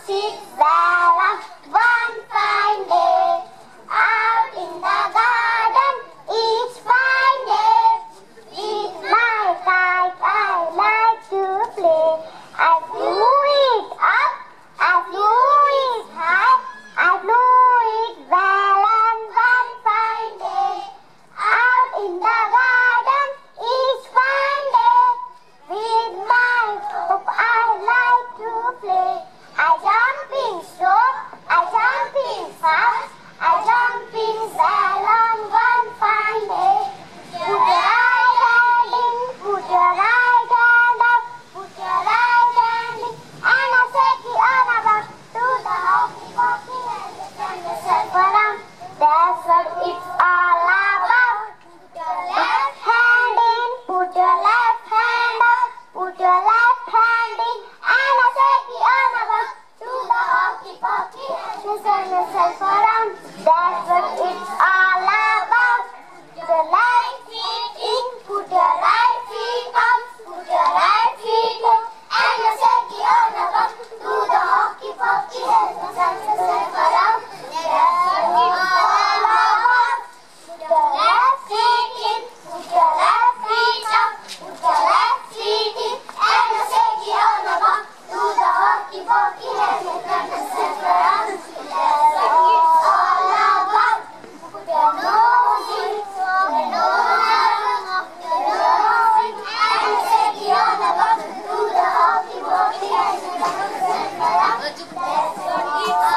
sit there one fine day. Out in the garden each fine day. With my kite I like to play. I flew it up, I flew it high, I flew it well on one fine day. Out in the garden each fine day. With my hope I like to play. I jumping slow, I jumping fast, I jumping well on one fine day. Put your right hand in, put your right hand up, put your right hand in, and I take it on about to the hockey pocky and turn yourself around. That's what it's all about. Put your left hand in, put your left hand up, put your left hand in, and I take it on about to the hockey pocky and turn yourself around. That's what it's all about. Put your right feet in, put your right feet up, put your right feet in, and you shake it on about to the hockey pocky and turn yourself around. That's what it's all about. Put your left feet in, put your left feet up, put your left feet in, and you shake it on about to the hockey pocky and turn yourself around. That's what it's all about. Put your nose in, put your nose up, your nose in, and you shake it on about to the hockey pocky and turn yourself around. That's what it's